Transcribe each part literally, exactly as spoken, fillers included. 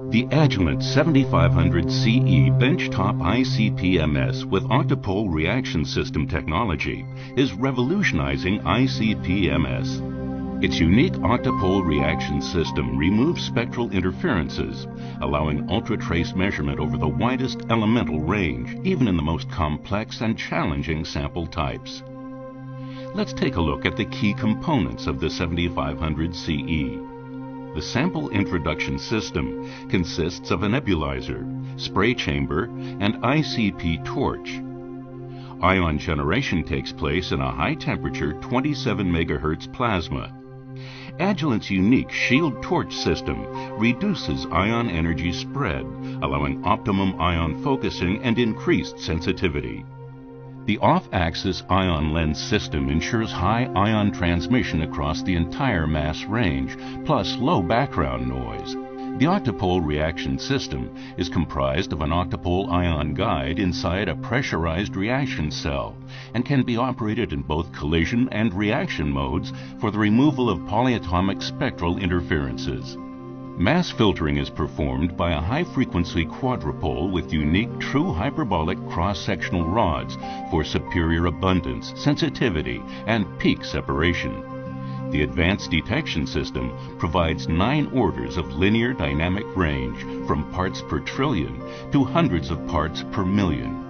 The Agilent seventy-five hundred C E benchtop I C P M S with octopole reaction system technology is revolutionizing I C P M S. Its unique octopole reaction system removes spectral interferences, allowing ultra-trace measurement over the widest elemental range, even in the most complex and challenging sample types. Let's take a look at the key components of the seventy-five hundred C E. The sample introduction system consists of a nebulizer, spray chamber, and I C P torch. Ion generation takes place in a high-temperature twenty-seven megahertz plasma. Agilent's unique shield torch system reduces ion energy spread, allowing optimum ion focusing and increased sensitivity. The off-axis ion lens system ensures high ion transmission across the entire mass range, plus low background noise. The octopole reaction system is comprised of an octopole ion guide inside a pressurized reaction cell and can be operated in both collision and reaction modes for the removal of polyatomic spectral interferences. Mass filtering is performed by a high-frequency quadrupole with unique true hyperbolic cross-sectional rods for superior abundance, sensitivity, and peak separation. The advanced detection system provides nine orders of linear dynamic range from parts per trillion to hundreds of parts per million.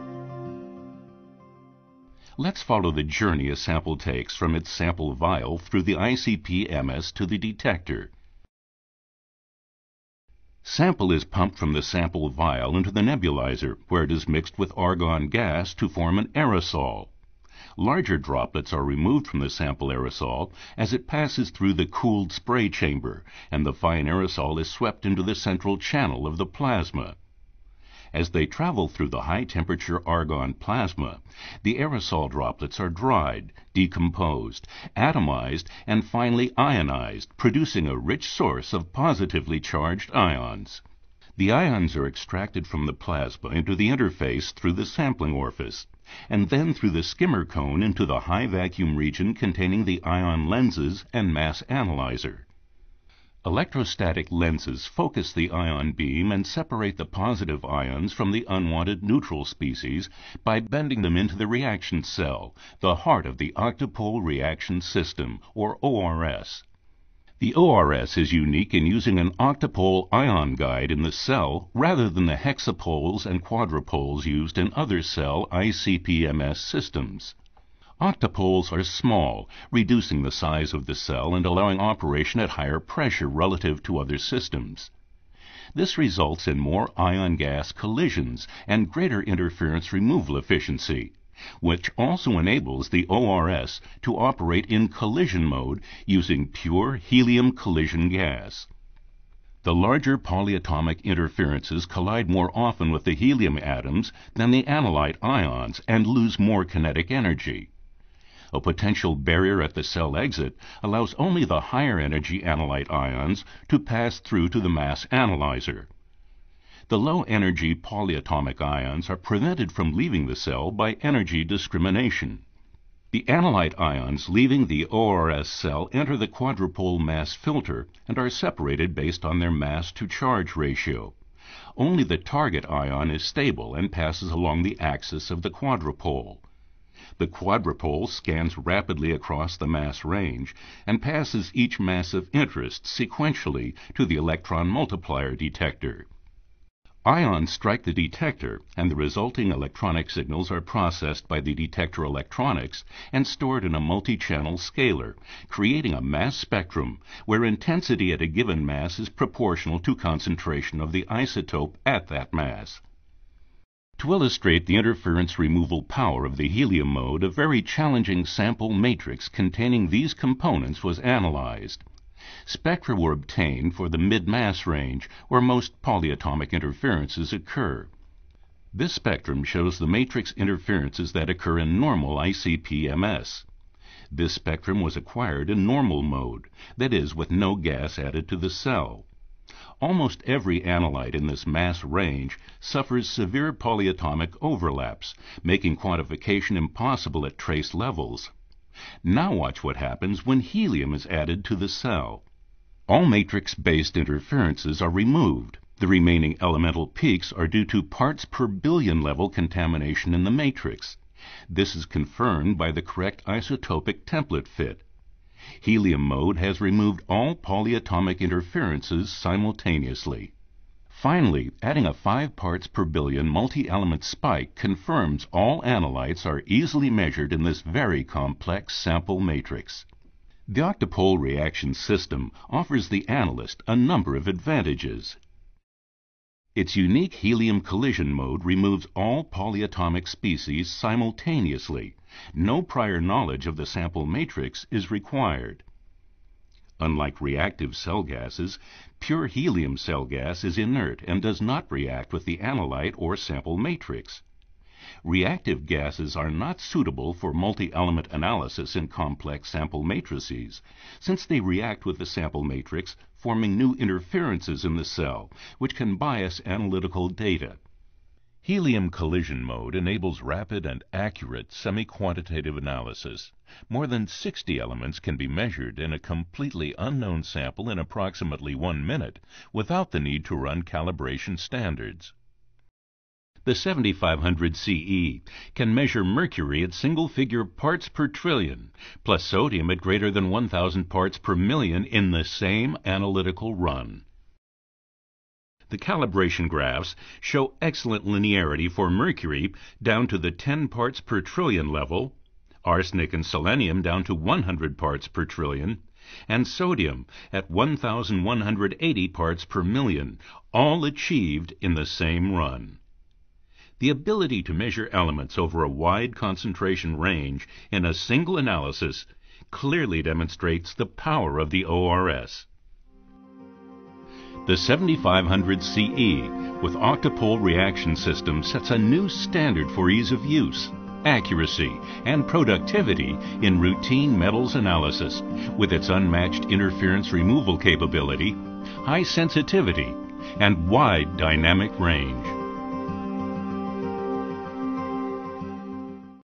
Let's follow the journey a sample takes from its sample vial through the I C P M S to the detector. Sample is pumped from the sample vial into the nebulizer, where it is mixed with argon gas to form an aerosol. Larger droplets are removed from the sample aerosol as it passes through the cooled spray chamber, and the fine aerosol is swept into the central channel of the plasma. As they travel through the high-temperature argon plasma, the aerosol droplets are dried, decomposed, atomized, and finally ionized, producing a rich source of positively charged ions. The ions are extracted from the plasma into the interface through the sampling orifice, and then through the skimmer cone into the high vacuum region containing the ion lenses and mass analyzer. Electrostatic lenses focus the ion beam and separate the positive ions from the unwanted neutral species by bending them into the reaction cell, the heart of the octopole reaction system, or O R S. The O R S is unique in using an octopole ion guide in the cell rather than the hexapoles and quadrupoles used in other cell I C P M S systems. Octopoles are small, reducing the size of the cell and allowing operation at higher pressure relative to other systems. This results in more ion-gas collisions and greater interference removal efficiency, which also enables the O R S to operate in collision mode using pure helium collision gas. The larger polyatomic interferences collide more often with the helium atoms than the analyte ions and lose more kinetic energy. A potential barrier at the cell exit allows only the higher energy analyte ions to pass through to the mass analyzer. The low-energy polyatomic ions are prevented from leaving the cell by energy discrimination. The analyte ions leaving the O R S cell enter the quadrupole mass filter and are separated based on their mass-to-charge ratio. Only the target ion is stable and passes along the axis of the quadrupole. The quadrupole scans rapidly across the mass range and passes each mass of interest sequentially to the electron multiplier detector. Ions strike the detector, and the resulting electronic signals are processed by the detector electronics and stored in a multi-channel scaler, creating a mass spectrum where intensity at a given mass is proportional to concentration of the isotope at that mass. To illustrate the interference removal power of the helium mode, a very challenging sample matrix containing these components was analyzed. Spectra were obtained for the mid-mass range, where most polyatomic interferences occur. This spectrum shows the matrix interferences that occur in normal I C P M S. This spectrum was acquired in normal mode, that is, with no gas added to the cell. Almost every analyte in this mass range suffers severe polyatomic overlaps, making quantification impossible at trace levels. Now watch what happens when helium is added to the cell. All matrix-based interferences are removed. The remaining elemental peaks are due to parts per billion level contamination in the matrix. This is confirmed by the correct isotopic template fit. Helium mode has removed all polyatomic interferences simultaneously. Finally, adding a five parts per billion multi-element spike confirms all analytes are easily measured in this very complex sample matrix. The octopole reaction system offers the analyst a number of advantages. Its unique helium collision mode removes all polyatomic species simultaneously. No prior knowledge of the sample matrix is required. Unlike reactive cell gases, pure helium cell gas is inert and does not react with the analyte or sample matrix. Reactive gases are not suitable for multi-element analysis in complex sample matrices, since they react with the sample matrix, forming new interferences in the cell, which can bias analytical data. Helium collision mode enables rapid and accurate semi-quantitative analysis. More than sixty elements can be measured in a completely unknown sample in approximately one minute without the need to run calibration standards. The seventy-five hundred C E can measure mercury at single-figure parts per trillion, plus sodium at greater than one thousand parts per million in the same analytical run. The calibration graphs show excellent linearity for mercury down to the ten parts per trillion level, arsenic and selenium down to one hundred parts per trillion, and sodium at one thousand one hundred eighty parts per million, all achieved in the same run. The ability to measure elements over a wide concentration range in a single analysis clearly demonstrates the power of the O R S. The seventy-five hundred C E with octopole reaction system sets a new standard for ease of use, accuracy, and productivity in routine metals analysis with its unmatched interference removal capability, high sensitivity, and wide dynamic range.